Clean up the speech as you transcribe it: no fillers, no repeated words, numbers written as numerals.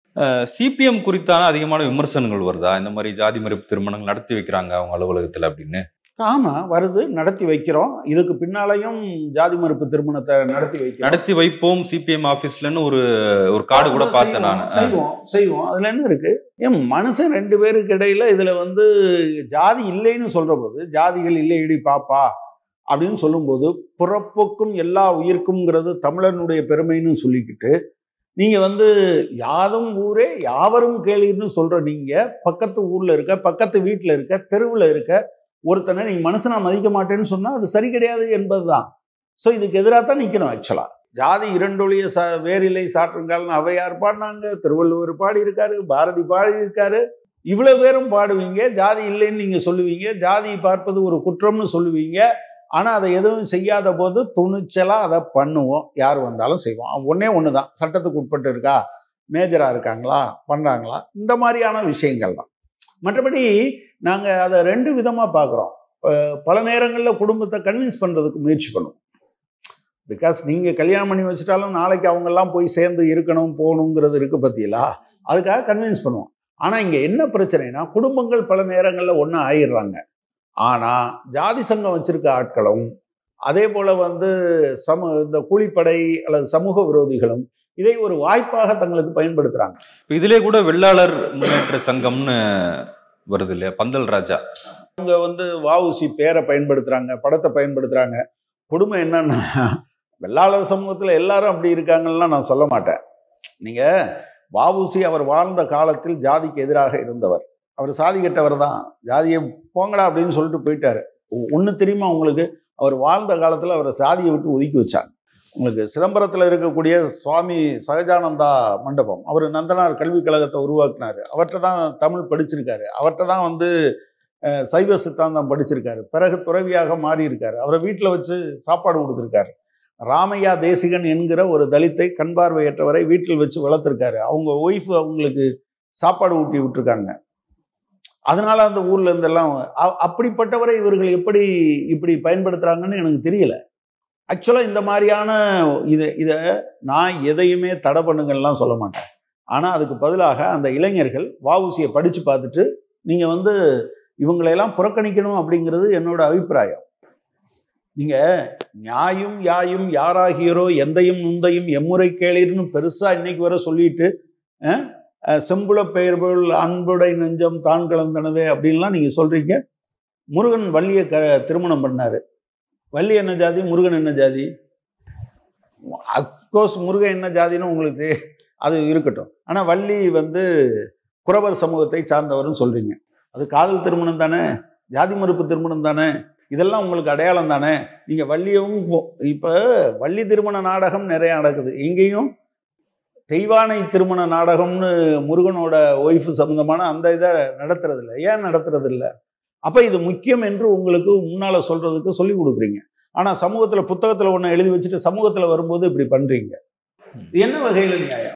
CPM குறித்தான அதிகமான விமர்சனங்கள் வருதா? இந்த மாதிரி ஜாதி மறுப்பு திருமணங்கள் நடத்தி வைக்கிறாங்க அவங்க அலுவலகத்துல அப்படின்னு. ஆமா வருது, நடத்தி வைக்கிறோம். இதுக்கு பின்னாலையும் ஜாதி மறுப்பு திருமணத்தை நடத்தி வைக்கிறோம். நடத்தி வைப்போம் சிபிஎம் ஆபீஸ்லன்னு ஒரு ஒரு கார்டு கூட பார்த்தேன் நான். செய்வோம். அதுல என்ன இருக்கு? ஏன் மனுஷன் ரெண்டு பேருக்கு இடையில இதுல ஜாதி இல்லைன்னு சொல்ற போது, ஜாதிகள் இல்லையடி பாப்பா அப்படின்னு சொல்லும்போது, பிறப்புக்கும் எல்லா உயிர்க்கும்ங்கிறது தமிழனுடைய பெருமைன்னு சொல்லிக்கிட்டு நீங்க யாதும் ஊரே யாவரும் கேளீர்னு சொல்ற நீங்க பக்கத்து ஊர்ல இருக்க, பக்கத்து வீட்டுல இருக்க, தெருவுல இருக்க ஒருத்தனை நீங்க மனுஷனா மதிக்க மாட்டேன்னு சொன்னா அது சரி கிடையாது என்பதுதான். ஸோ இதுக்கு எதிராக தான் நிக்கணும். ஆக்சுவலா ஜாதி இரண்டொழிய வேரிலை சாற்றுங்கால்னு அவையார் பாடினாங்க, திருவள்ளுவர் பாடி இருக்காரு, பாரதி பாடி இருக்காரு. இவ்வளவு பேரும் பாடுவீங்க, ஜாதி இல்லைன்னு நீங்க சொல்லுவீங்க, ஜாதி பார்ப்பது ஒரு குற்றம்னு சொல்லுவீங்க. ஆனா அதை எதுவும் செய்யாத போது துணிச்சலா அதை பண்ணுவோம். யார் வந்தாலும் செய்வோம். ஒன்னே ஒண்ணுதான், சட்டத்துக்கு உட்பட்டு இருக்கா, மேஜரா இருக்காங்களா, பண்றாங்களா, இந்த மாதிரியான விஷயங்கள் தான். மற்றபடி நாங்க அதை ரெண்டு விதமா பார்க்குறோம். பல நேரங்களில் குடும்பத்தை கன்வின்ஸ் பண்றதுக்கு முயற்சி பண்ணுவோம். பிகாஸ் நீங்க கல்யாணம் பண்ணி வச்சுட்டாலும் நாளைக்கு அவங்கெல்லாம் போய் சேர்ந்து இருக்கணும் போகணுங்கிறது இருக்கு பத்தியலா, அதுக்காக கன்வின்ஸ் பண்ணுவோம். ஆனா இங்க என்ன பிரச்சனைனா, குடும்பங்கள் பல நேரங்களில் ஒன்றா ஆயிடுறாங்க. ஆனா ஜாதி சங்கம் வச்சிருக்க ஆட்களும் அதே போல இந்த கூலிப்படை அல்லது சமூக விரோதிகளும் இதை ஒரு வாய்ப்பாக தங்களுக்கு பயன்படுத்துறாங்க. இதிலே கூட வெள்ளாளர் முன்னேற்ற சங்கம்னு வருது இல்லையா, பந்தல் ராஜா, அவங்க வஉசி பேரை பயன்படுத்துறாங்க, படத்தை பயன்படுத்துறாங்க. கொடுமை என்னன்னா, வெள்ளாளர் சமூகத்துல எல்லாரும் அப்படி இருக்காங்கன்னா நான் சொல்ல மாட்டேன். நீங்க வஉசி அவர் வாழ்ந்த காலத்தில் ஜாதிக்கு எதிராக இருந்தவர். அவர் சாதி கெட்டவர் தான், ஜாதியை போங்கடா அப்படின்னு சொல்லிட்டு போயிட்டாரு. ஒன்று தெரியுமா உங்களுக்கு, அவர் வாழ்ந்த காலத்தில் அவரை சாதியை விட்டு ஒதுக்கி வச்சாங்க. உங்களுக்கு சிதம்பரத்தில் இருக்கக்கூடிய சுவாமி சகஜானந்தா மண்டபம், அவர் நந்தனார் கல்விக் கழகத்தை உருவாக்குனாரு. அவர்கிட்ட தான் தமிழ் படிச்சிருக்காரு, அவர்கிட்ட தான் சைவ சித்தாந்தம் படிச்சிருக்காரு. பிறகு துறவியாக மாறி இருக்காரு. அவரை வீட்டில் வச்சு சாப்பாடு கொடுத்துருக்காரு. ராமையா தேசிகன் என்கிற ஒரு தலித்தை கண் பார்வையற்றவரை வீட்டில் வச்சு வளர்த்துருக்காரு. அவங்க ஒய்ஃபு அவங்களுக்கு சாப்பாடு ஊட்டி விட்டுருக்காங்க. அதனால அந்த ஊர்ல இருந்தெல்லாம் அப்படிப்பட்டவரை இவர்கள் எப்படி இப்படி பயன்படுத்துறாங்கன்னு எனக்கு தெரியல. ஆக்சுவலா இந்த மாதிரியான இதை நான் எதையுமே தடை பண்ணுங்கள்லாம் சொல்ல மாட்டேன். ஆனா அதுக்கு பதிலாக அந்த இளைஞர்கள் வஉசியை படிச்சு பார்த்துட்டு நீங்க இவங்களையெல்லாம் புறக்கணிக்கணும் அப்படிங்கிறது என்னோட அபிப்பிராயம். நீங்க நியாயும் யாயும் யாராகியரோ எந்தையும் நுந்தையும் எம்முறை கேளீர்னு பெருசா இன்னைக்கு வர சொல்லிட்டு செம்புல பெயர்பொருள் அன்புடை நெஞ்சம் தான் கலந்தனவே அப்படின்லாம் நீங்க சொல்றீங்க. முருகன் வள்ளியை திருமணம் பண்ணாரு. வள்ளி என்ன ஜாதி, முருகன் என்ன ஜாதி? அப்கோர்ஸ் முருகன் என்ன ஜாதின்னு உங்களுக்கு அது இருக்கட்டும். ஆனா வள்ளி குறவர் சமூகத்தை சார்ந்தவர்னு சொல்றீங்க. அது காதல் திருமணம் தானே, ஜாதி மறுப்பு திருமணம் தானே, இதெல்லாம் உங்களுக்கு அடையாளம் தானே. நீங்க வள்ளியும் இப்ப வள்ளி திருமண நாடகம் நிறைய நடக்குது. இங்கேயும் தெய்வானை திருமண நாடகம்னு முருகனோட ஒய்ஃபு சம்பந்தமான அந்த இதை நடத்துறது இல்லை. ஏன் நடத்துறது இல்லை? அப்ப இது முக்கியம் என்று உங்களுக்கு முன்னால சொல்றதுக்கு சொல்லி கொடுக்குறீங்க. ஆனா சமூகத்துல புத்தகத்துல ஒண்ணு எழுதி வச்சுட்டு சமூகத்துல வரும்போது இப்படி பண்றீங்க. இது என்ன வகையில நியாயம்?